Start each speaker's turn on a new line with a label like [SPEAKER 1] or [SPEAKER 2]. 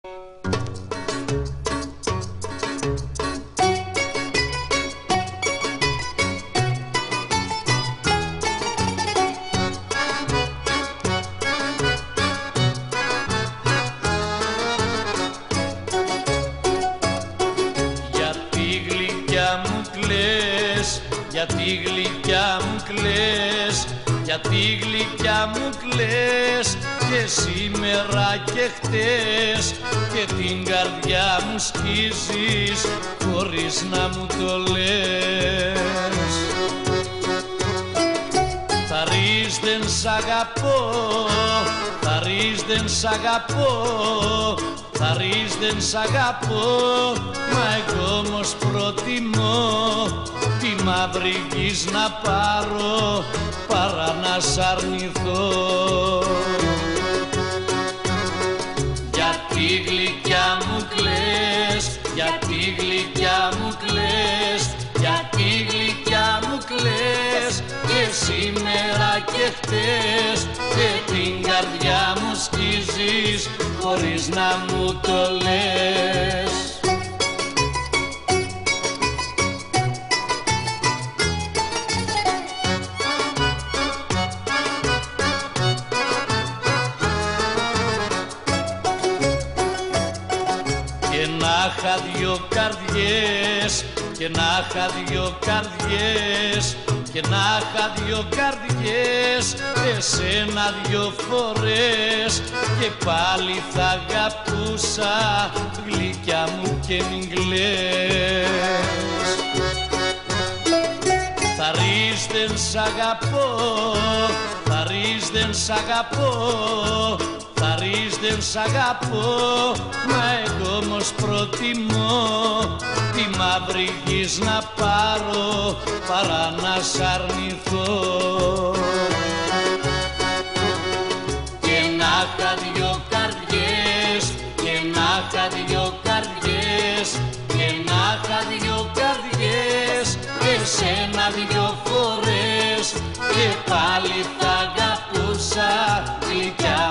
[SPEAKER 1] Γιατί γλυκιά μου κλαις, γιατί γλυκιά μου κλαις και σήμερα και χτες και την καρδιά μου σκίζεις χωρίς να μου το λες. Θα ρεις δεν σ' αγαπώ, θα ρεις δεν σ' αγαπώ, θα ρεις δεν σ' αγαπώ, μα εγώ όμως προτιμώ τη μαύρη γης να πάρω παρά να σ' αρνηθώ. Γιατί γλυκιά μου κλαις, γιατί γλυκιά μου κλαις, γιατί γλυκιά μου κλαις και σήμερα και χτες και την καρδιά μου σκίζεις χωρίς να μου το λες. Και να είχα δυο καρδιές, και να είχα δυο καρδιές, και να είχα δυο καρδιές, εσένα δυο φορές και πάλι θα αγαπούσα, γλυκιά μου και μην κλαις. Θα ρεις δεν σ' αγαπώ, θα ρεις δεν σ' αγαπώ, θα ρεις δεν σ' αγαπώ, μα εγώ όμως προτιμώ τη μαύρη γης να πάρω παρά να σ' αρνηθώ. Και να είχα δυο καρδιές, και να είχα δυο καρδιές, και να είχα δυο καρδιές, εσένα δυο φορές και πάλι θα αγαπούσα, γλυκιά